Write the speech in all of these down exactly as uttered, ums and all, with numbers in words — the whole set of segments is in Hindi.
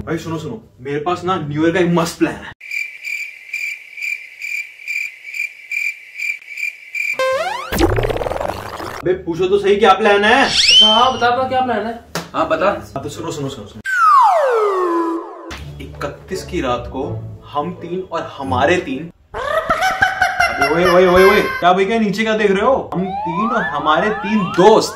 भाई सुनो सुनो, मेरे पास ना न्यू ईयर का एक मस्त प्लान है। अबे पूछो तो सही क्या प्लान है। अच्छा हाँ बता बता क्या प्लान है। हाँ बता। हाँ तो सुनो सुनो सुनो सुनो इकतीस की रात को हम तीन और हमारे तीन, ओए ओए ओए ओए क्या भाई क्या नीचे क्या देख रहे हो, हम तीन और हमारे तीन दोस्त,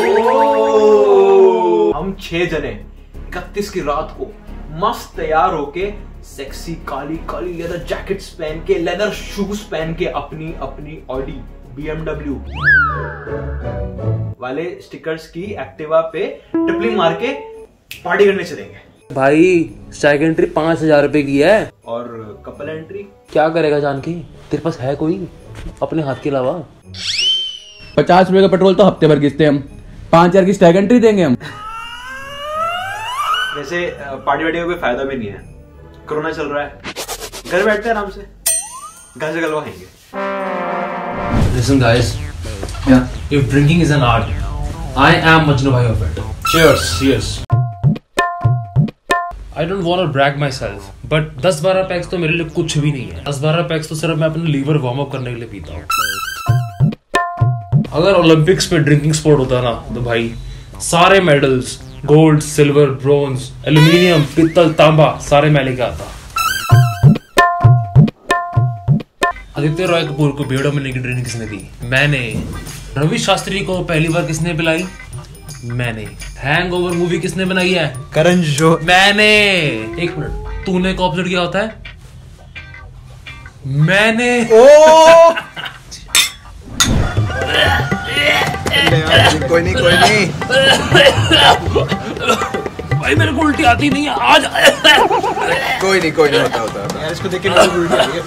हम छह जने इकतीस की रात को मस्त तैयार होके सेक्सी काली काली लेदर जैकेट्स पहन के, लेदर शूज पहन के, अपनी अपनी ऑडी बीएमडब्ल्यू वाले स्टिकर्स की एक्टिवा पे टिपलिंग मार के पार्टी करने चलेंगे। भाई स्टैग एंट्री पांच हजार रुपए की है। और कपल एंट्री क्या करेगा जानकी, तेरे पास है कोई अपने हाथ के अलावा? पचास रुपए का पेट्रोल तो हफ्ते भर घिसते हम, पांच हजार की स्टैग एंट्री देंगे हम। वैसे पार्टी वार्टी का कोई फायदा भी नहीं है, कोरोना चल रहा है, घर बैठते हैं आराम से, घर से गलवा खाएंगे। Listen guys, yeah, if drinking is an art, I am Majnu bhai of it. Cheers, cheers. I don't want to brag myself, but दस बारह पैक्स तो मेरे लिए कुछ भी नहीं है। दस बारह पैक्स तो सिर्फ मैं अपने लीवर वार्म अप करने के लिए पीता हूँ। अगर ओलंपिक्स में ड्रिंकिंग स्पोर्ट होता ना तो भाई सारे medals, gold, silver, bronze, aluminium, पित्तल, तांबा सारे मैं लेके आता। आदित्य रॉय कपूर को बेड़ा मिलने की ट्रेनिंग किसने दी? मैंने। रवि शास्त्री को पहली बार किसने पिलाई? मैंने। हैंगओवर मूवी किसने बनाई है? करण जोहर। मैंने। एक मिनट, तूने को ऑब्जर्व किया होता है? मैंने। ओ कोई नहीं कोई नहीं भाई मेरे को उल्टी आती नहीं है आज। कोई नहीं कोई नहीं होता होता, होता। यार इसको देख के मेरे को उल्टी आ रही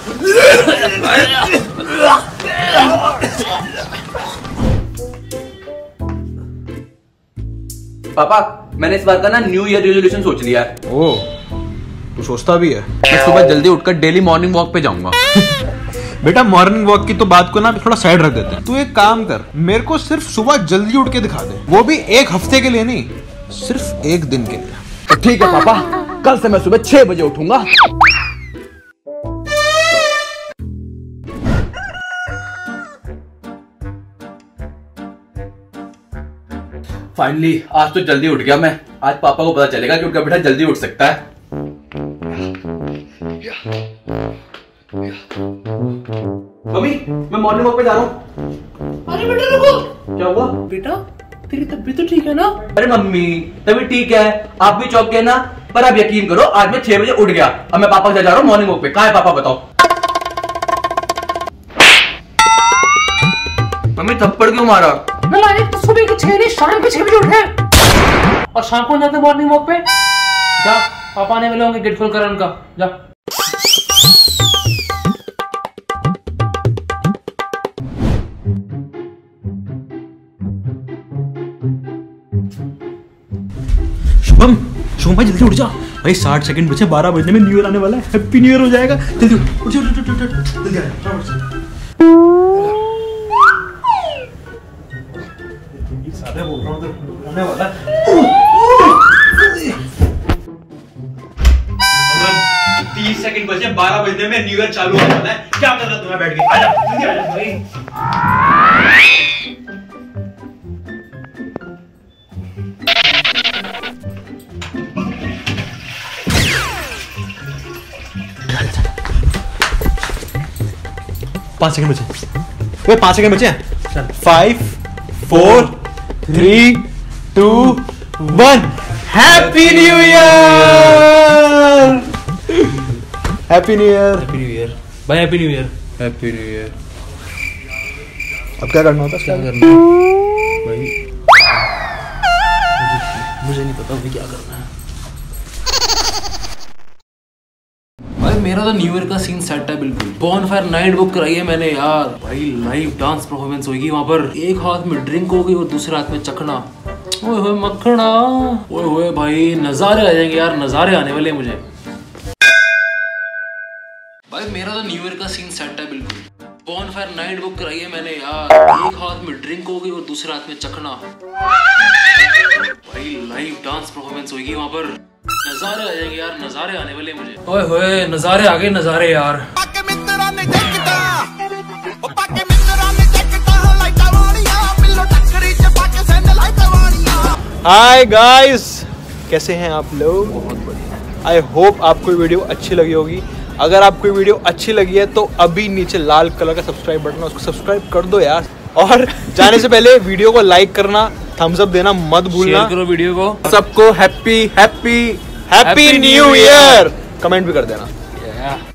है। पापा मैंने इस बार का ना न्यू ईयर रेजोल्यूशन सोच लिया है। ओ तू सोचता भी है? मैं सुबह जल्दी उठकर डेली मॉर्निंग वॉक पे जाऊंगा। बेटा मॉर्निंग वॉक की तो बात को ना थोड़ा साइड रख देते हैं। तू एक काम कर, मेरे को सिर्फ सुबह जल्दी उठ के दिखा दे, वो भी एक हफ्ते के लिए नहीं, सिर्फ एक दिन के लिए। तो ठीक है पापा, कल से मैं सुबह छह बजे उठूंगा। फाइनली आज तो जल्दी उठ गया मैं। आज पापा को पता चलेगा कि उनका बेटा जल्दी उठ सकता है। मम्मी मैं मॉर्निंग वॉक पे जा रहा हूँ। अरे बेटा रुको। क्या हुआ? बेटा तेरी तबीयत तो ठीक है ना? अरे मम्मी तभी ठीक है, आप भी चौंक गए ना, पर आप यकीन करो आज मैं छह बजे उठ गया। अब मैं पापा के साथ जा रहा हूँ मॉर्निंग वॉक पे। कहाँ है पापा बताओ? मम्मी थप्पड़ क्यों मारा? नालायक, तो सुबह के छह नहीं शाम के छह बजे उठ गए और शाम को जाते मॉर्निंग वॉक पे। जा, पापा आने वाले होंगे, गेट खोल कर उनका जा। शुभम शुभम भाई जल्दी उठ जा भाई, साठ सेकंड बचे, बारह बजने में न्यू ईयर आने वाला है, हैप्पी न्यू ईयर हो जाएगा। जल्दी उठ जा उठ जा उठ जा जल्दी आ जा। सादे बोल रहा हूं तो होने वाला है। तीस सेकंड बचे, बारह बजने में न्यू ईयर चालू होने वाला है। क्या कर रहा तुम्हें बैठ के? आजा जल्दी आ जा भाई। पांच सेकंड बचे, वे पांच सेकंड बचे हैं। Five four three two one. Happy new year, happy new year, happy new year भाई, happy new year, happy new year. अब क्या करना होता है? क्या करना है भाई? मुझे, मुझे नहीं पता भाई क्या करना है भाई। मेरा तो न्यू ईयर का सीन सेट है बिल्कुल। बॉनफायर नाइट बुक कराई है मैंने यार। भाई लाइव डांस परफॉर्मेंस होगी वहां पर। एक हाथ में ड्रिंक होगी और दूसरे हाथ में चखना। ओए होए मक्खना, ओए होए भाई नजारे आ जाएंगे यार, नजारे आने वाले हैं मुझे भाई। मेरा तो न्यू ईयर का सीन सेट है बिल्कुल। बॉनफायर नाइट बुक कराई है मैंने यार। एक हाथ में ड्रिंक होगी और दूसरे हाथ में चखना। भाई लाइव डांस परफॉर्मेंस होगी वहां पर। नजारे आ जाएंगे यार, नजारे आने वाले मुझे। ओए होए नजारे आ गए, नजारे यार। हाय गाइस, कैसे हैं आप लोग? बहुत बढ़िया। आई होप आपको ये वीडियो अच्छी लगी होगी। अगर आपको ये वीडियो अच्छी लगी है तो अभी नीचे लाल कलर का सब्सक्राइब बटन है, उसको सब्सक्राइब कर दो यार। और जाने से पहले वीडियो को लाइक करना, थम्स अप देना मत भूलना। शेयर करो वीडियो को। सबको happy happy happy new year comment भी कर देना। yeah.